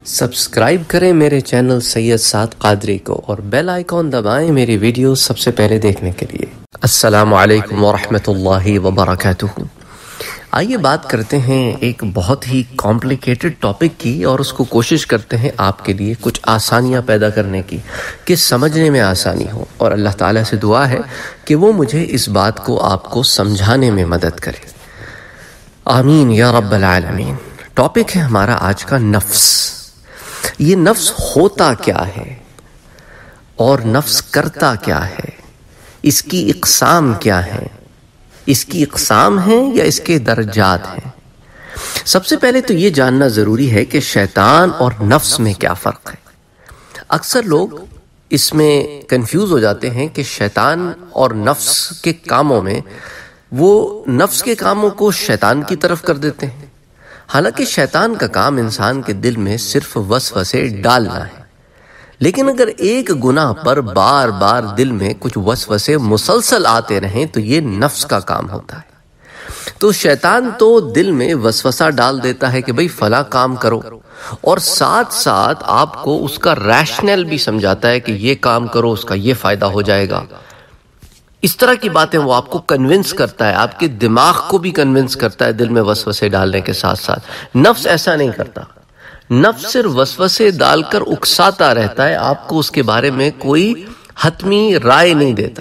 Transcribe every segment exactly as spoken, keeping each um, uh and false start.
Subscribe کریں میرے channel سید سعد قادری کو اور بیل آئیکن دبائیں میری ویڈیوز سب سے پہلے دیکھنے کے لیے۔ السلام علیکم ورحمۃ اللہ وبرکاتہ۔ آئیے بات کرتے ہیں ایک بہت ہی کمپلیکیٹڈ ٹاپک کی اور اس کو کوشش کرتے ہیں آپ کے لیے کچھ آسانیاں پیدا کرنے کی کہ سمجھنے میں آسانی ہو، اور اللہ تعالیٰ سے دعا ہے کہ وہ مجھے اس بات کو آپ کو سمجھانے میں مدد کرے، آمین یا رب العالمین۔ ٹاپک ہے ہمارا آج کا نفس۔ یہ نفس ہوتا کیا ہے اور نفس کرتا کیا ہے، اس کی اقسام کیا ہیں، اس کی اقسام ہیں یا اس کے درجات ہیں۔ سب سے پہلے تو یہ جاننا ضروری ہے کہ شیطان اور نفس میں کیا فرق ہے۔ اکثر لوگ اس میں کنفیوز ہو جاتے ہیں کہ شیطان اور نفس کے کاموں میں وہ نفس کے کاموں کو شیطان کی طرف کر دیتے ہیں، حالانکہ شیطان کا کام انسان کے دل میں صرف وسوسے ڈالنا ہے۔ لیکن اگر ایک گناہ پر بار بار دل میں کچھ وسوسے مسلسل آتے رہیں تو یہ نفس کا کام ہوتا ہے۔ تو شیطان تو دل میں وسوسہ ڈال دیتا ہے کہ بھئی فلاں کام کرو، اور ساتھ ساتھ آپ کو اس کا ریشنل بھی سمجھاتا ہے کہ یہ کام کرو، اس کا یہ فائدہ ہو جائے گا۔ اس طرح کی باتیں وہ آپ کو کنونس کرتا ہے، آپ کے دماغ کو بھی کنونس کرتا ہے دل میں وسوسے ڈالنے کے ساتھ ساتھ۔ نفس ایسا نہیں کرتا، نفس صرف وسوسے ڈال کر اکساتا رہتا ہے، آپ کو اس کے بارے میں کوئی حتمی رائے نہیں دیتا۔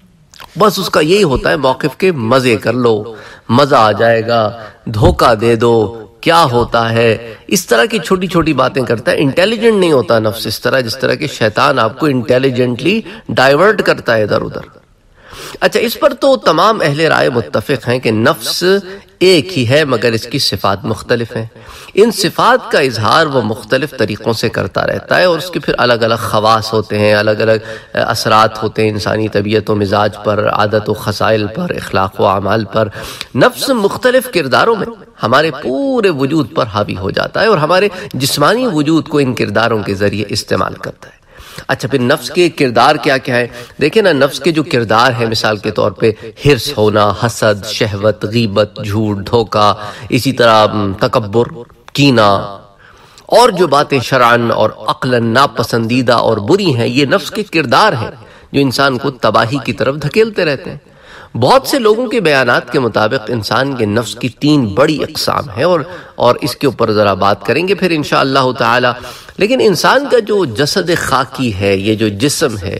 بس اس کا یہی ہوتا ہے موقف کے مزے کر لو، مزہ آ جائے گا، دھوکہ دے دو، کیا ہوتا ہے، اس طرح کی چھوٹی چھوٹی باتیں کرتا ہے۔ انٹیلیجنٹ نہیں ہوتا نفس اس طرح جس طرح کہ شیطان آپ کو انٹیلیجنٹلی ڈائیورٹ کرتا ہے ادھر ادھر۔ اچھا، اس پر تو تمام اہل رائے متفق ہیں کہ نفس ایک ہی ہے مگر اس کی صفات مختلف ہیں۔ ان صفات کا اظہار وہ مختلف طریقوں سے کرتا رہتا ہے، اور اس کے پھر الگ الگ خواص ہوتے ہیں، الگ الگ اثرات ہوتے ہیں انسانی طبیعت و مزاج پر، عادت و خصائل پر، اخلاق و اعمال پر۔ نفس مختلف کرداروں میں ہمارے پورے وجود پر حاوی ہو جاتا ہے اور ہمارے جسمانی وجود کو ان کرداروں کے ذریعے استعمال کرتا ہے۔ اچھا، پھر نفس کے کردار کیا کیا ہے؟ دیکھیں نا، نفس کے جو کردار ہیں مثال کے طور پہ حرص ہونا، حسد، شہوت، غیبت، جھوٹ، دھوکہ، اسی طرح تکبر، کینہ، اور جو باتیں شرعاً اور عقلاً ناپسندیدہ اور بری ہیں، یہ نفس کے کردار ہیں جو انسان کو تباہی کی طرف دھکیلتے رہتے ہیں۔ بہت سے لوگوں کے بیانات کے مطابق انسان کے نفس کی تین بڑی اقسام ہیں، اور اور اس کے اوپر ذرا بات کریں گے پھر انشاءاللہ تعالی۔ لیکن انسان کا جو جسد خاکی ہے، یہ جو جسم ہے،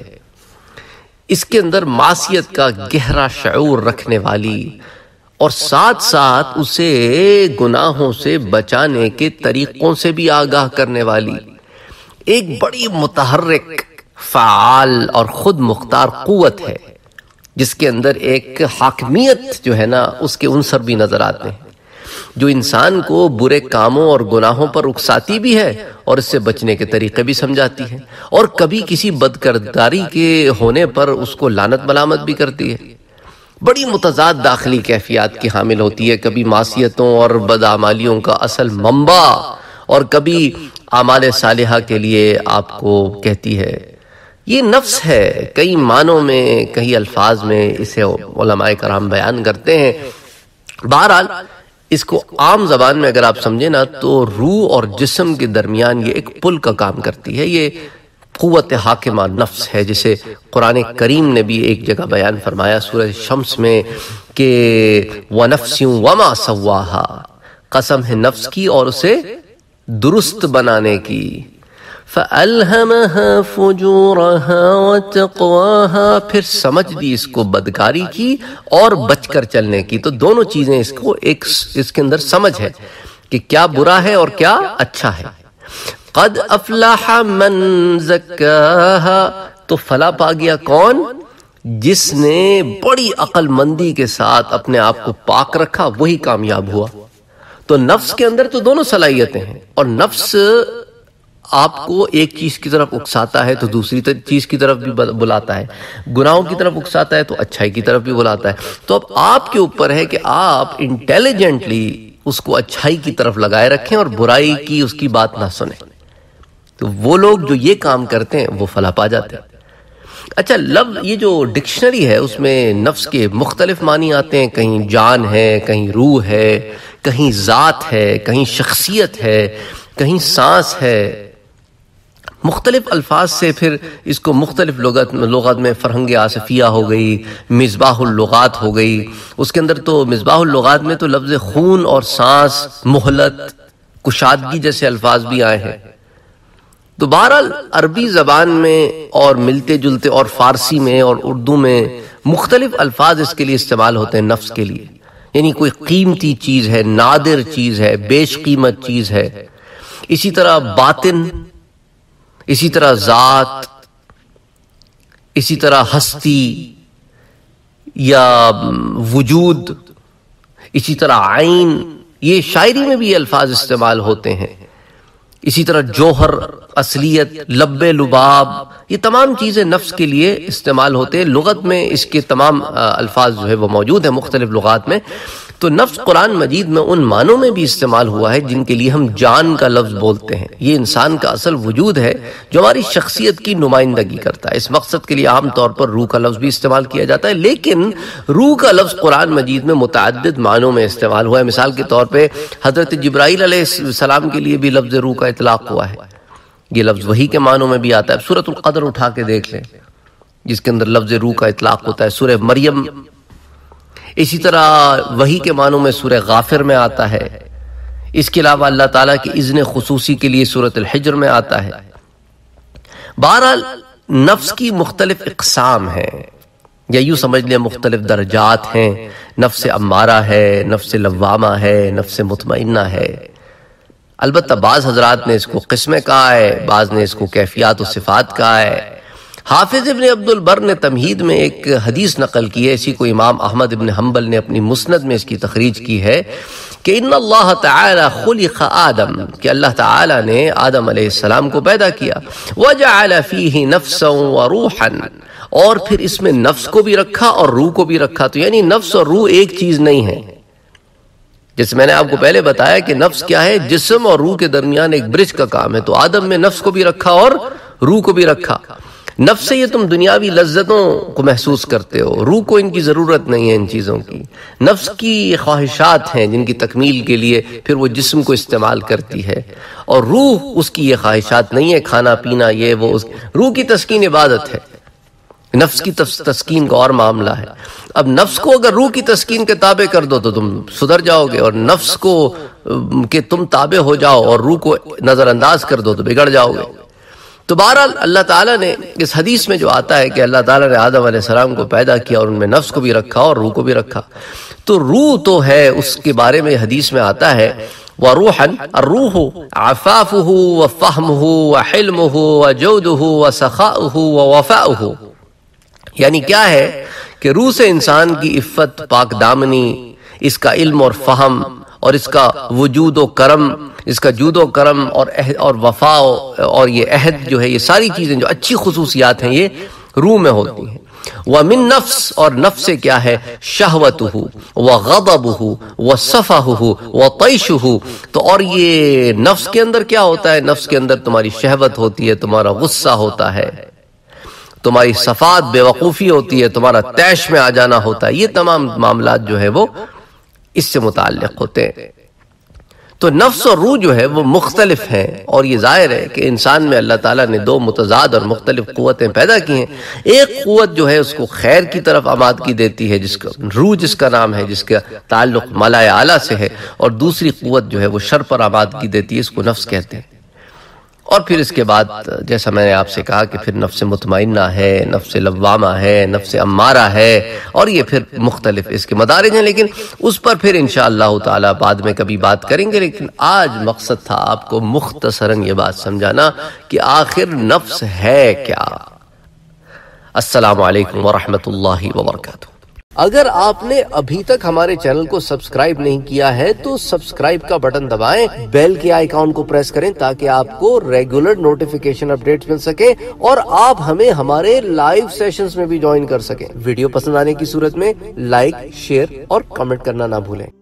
اس کے اندر معصیت کا گہرا شعور رکھنے والی اور ساتھ ساتھ اسے گناہوں سے بچانے کے طریقوں سے بھی آگاہ کرنے والی ایک بڑی متحرک، فعال اور خود مختار قوت ہے، جس کے اندر ایک حاکمیت جو ہے نا اس کے عنصر بھی نظر آتے ہیں، جو انسان کو برے کاموں اور گناہوں پر اکساتی بھی ہے اور اس سے بچنے کے طریقے بھی سمجھاتی ہے، اور کبھی کسی بدکرداری کے ہونے پر اس کو لعنت ملامت بھی کرتی ہے۔ بڑی متضاد داخلی کیفیات کی حامل ہوتی ہے، کبھی معصیتوں اور بدعمالیوں کا اصل منبع، اور کبھی اعمال صالحہ کے لیے آپ کو کہتی ہے۔ یہ نفس ہے، کئی معنوں میں، کئی الفاظ میں اسے علماء کرام بیان کرتے ہیں۔ بہرحال اس کو عام زبان میں اگر آپ سمجھیں نا تو روح اور جسم کے درمیان یہ ایک پل کا کام کرتی ہے۔ یہ قوت حاکمہ نفس ہے، جسے قرآن کریم نے بھی ایک جگہ بیان فرمایا سورہ شمس میں کہ وَنَفْسٍ وَمَا سَوَّاهَا، قسم ہے نفس کی اور اسے درست بنانے کی۔ فَأَلْهَمَهَا فُجُورَهَا وَتَقْوَاهَا، پھر سمجھ دی اس کو بدکاری کی اور بچ کر چلنے کی۔ تو دونوں چیزیں اس کو ایک اس کے اندر سمجھ ہے کہ کیا برا ہے اور کیا اچھا ہے۔ قد افلح من زکاها، تو فلاح پا گیا کون؟ جس نے بڑی عقل مندی کے ساتھ اپنے آپ کو پاک رکھا، وہی کامیاب ہوا۔ تو نفس کے اندر تو دونوں صلاحیتیں ہیں، اور نفس آپ کو ایک چیز کی طرف اکساتا ہے تو دوسری چیز کی طرف بھی بلاتا ہے، گناہوں کی طرف اکساتا ہے تو اچھائی کی طرف بھی بلاتا ہے۔ تو اب آپ کے اوپر ہے کہ آپ انٹیلیجنٹلی اس کو اچھائی کی طرف لگائے رکھیں اور برائی کی اس کی بات نہ سنیں۔ تو وہ لوگ جو یہ کام کرتے ہیں وہ فلاح پا جاتے ہیں۔ اچھا، لفظ یہ جو ڈکشنری ہے اس میں نفس کے مختلف معنی آتے ہیں، کہیں جان ہے، کہیں روح ہے، کہیں ذات ہے، کہیں شخصیت ہے، کہیں سانس ہے، مختلف الفاظ سے پھر اس کو مختلف لغت لغت میں فرہنگ آصفیہ ہو گئی، مصباح اللغات ہو گئی، اس کے اندر تو مصباح اللغات میں تو لفظ خون اور سانس، مہلت، کشادگی جیسے الفاظ بھی آئے ہیں۔ تو بہرحال عربی زبان میں اور ملتے جلتے اور فارسی میں اور اردو میں مختلف الفاظ اس کے لیے استعمال ہوتے ہیں نفس کے لیے، یعنی کوئی قیمتی چیز ہے، نادر چیز ہے، بیش قیمت چیز ہے۔ اسی طرح باطن، اسی طرح ذات، اسی طرح ہستی یا وجود، اسی طرح عین، یہ شاعری میں بھی یہ الفاظ استعمال ہوتے ہیں۔ اسی طرح جوہر، اصلیت، لب لباب، یہ تمام چیزیں نفس کے لیے استعمال ہوتے ہیں۔ لغت میں اس کے تمام الفاظ جو ہے وہ موجود ہیں مختلف لغات میں۔ تو نفس قرآن مجید میں ان معنوں میں بھی استعمال ہوا ہے جن کے لیے ہم جان کا لفظ بولتے ہیں۔ یہ انسان کا اصل وجود ہے جو ہماری شخصیت کی نمائندگی کرتا ہے۔ اس مقصد کے لیے عام طور پر روح کا لفظ بھی استعمال کیا جاتا ہے، لیکن روح کا لفظ قرآن مجید میں متعدد معنوں میں استعمال ہوا ہے۔ مثال کے طور پہ حضرت جبرائیل علیہ السلام کے لیے بھی لفظ روح کا اطلاق ہوا ہے۔ یہ لفظ وحی کے معنوں میں بھی آتا ہے۔ سورۃ القدر اٹھا کے دیکھ لیں جس کے اندر لفظ روح کا اطلاق ہوتا ہے، سورہ مریم۔ اسی طرح وحی کے معنوں میں سورہ غافر میں آتا ہے۔ اس کے علاوہ اللہ تعالیٰ کی اذن خصوصی کے لیے سورۃ الحجر میں آتا ہے۔ بہرحال نفس کی مختلف اقسام ہیں، یا یوں سمجھ لیں مختلف درجات ہیں۔ نفس امارہ ہے، نفس لوامہ ہے، نفس مطمئنہ ہے۔ البتہ بعض حضرات نے اس کو قسمیں کہا ہے، بعض نے اس کو کیفیات و صفات کہا ہے۔ حافظ ابن عبد البر نے تمہید میں ایک حدیث نقل کی ہے، اسی کو امام احمد ابن حنبل نے اپنی مسند میں اس کی تخریج کی ہے کہ ان اللہ تعالی خلق آدم، کہ اللہ تعالی نے آدم علیہ السلام کو پیدا کیا، وجعل فیہ نفسا وروحا، اور پھر اس میں نفس کو بھی رکھا اور روح کو بھی رکھا۔ تو یعنی نفس اور روح ایک چیز نہیں ہے۔ جیسے میں نے آپ کو پہلے بتایا کہ نفس کیا ہے، جسم اور روح کے درمیان ایک برج کا کام ہے، تو آدم میں نفس کو بھی رکھا اور روح کو بھی رکھا۔ نفس سے یہ تم دنیاوی لذتوں کو محسوس کرتے ہو، روح کو ان کی ضرورت نہیں ہے ان چیزوں کی۔ نفس کی خواہشات ہیں جن کی تکمیل کے لیے پھر وہ جسم کو استعمال کرتی ہے، اور روح اس کی یہ خواہشات نہیں ہے، کھانا پینا یہ وہ۔ روح کی تسکین عبادت ہے، نفس کی تسکین کا اور معاملہ ہے۔ اب نفس کو اگر روح کی تسکین کے تابع کر دو تو تم سدھر جاؤ گے، اور نفس کو کہ تم تابع ہو جاؤ اور روح کو نظر انداز کر دو تو بگڑ جاؤ گے۔ تو بہرحال اللہ تعالیٰ نے اس حدیث میں جو آتا ہے کہ اللہ تعالیٰ نے آدم علیہ السلام کو پیدا کیا اور ان میں نفس کو بھی رکھا اور روح کو بھی رکھا، تو روح تو ہے، اس کے بارے میں حدیث میں آتا ہے وَرُوحًا الروح عفافه وفهمه وحلمه وجوده وسخاؤه ووفاؤه، یعنی کیا ہے کہ روح سے انسان کی عفت، پاک دامنی، اس کا علم اور فہم، اور اس کا وجود و کرم، اس کا جود و کرم اور اور وفا اور یہ عہد جو ہے، یہ ساری چیزیں جو اچھی خصوصیات ہیں یہ روح میں ہوتی ہیں۔ وَمِن نفس، اور نفس سے کیا ہے، شہوتہ وغضبہ وصفحہ وطیشہ، تو اور یہ نفس کے اندر کیا ہوتا ہے، نفس کے اندر تمہاری شہوت ہوتی ہے، تمہارا غصہ ہوتا ہے، تمہاری صفات بے وقوفی ہوتی ہے، تمہارا طیش میں آ جانا ہوتا ہے۔ یہ تمام معاملات جو ہے وہ اس سے متعلق ہوتے ہیں۔ تو نفس اور روح جو ہے وہ مختلف ہیں، اور یہ ظاہر ہے کہ انسان میں اللہ تعالیٰ نے دو متضاد اور مختلف قوتیں پیدا کی ہیں۔ ایک قوت جو ہے اس کو خیر کی طرف آمادگی دیتی ہے، جس کا روح جس کا نام ہے، جس کا تعلق ملائے اعلیٰ سے ہے، اور دوسری قوت جو ہے وہ شر پر آمادگی دیتی ہے، اس کو نفس کہتے ہیں۔ اور پھر اس کے بعد جیسا میں نے آپ سے کہا کہ پھر نفس مطمئنہ ہے، نفس لوامہ ہے، نفس امارہ ہے، اور یہ پھر مختلف اس کے مدارج ہیں، لیکن اس پر پھر انشاءاللہ تعالی بعد میں کبھی بات کریں گے۔ لیکن آج مقصد تھا آپ کو مختصراً یہ بات سمجھانا کہ آخر نفس ہے کیا۔ السلام علیکم ورحمۃ اللہ وبرکاتہ۔ اگر آپ نے ابھی تک ہمارے چینل کو سبسکرائب نہیں کیا ہے تو سبسکرائب کا بٹن دبائیں، بیل کے آئیکن کو پریس کریں تاکہ آپ کو ریگولر نوٹیفیکیشن اپڈیٹس مل سکے، اور آپ ہمیں ہمارے لائیو سیشنز میں بھی جوائن کر سکیں۔ ویڈیو پسند آنے کی صورت میں لائک، شیئر اور کمنٹ کرنا نہ بھولیں۔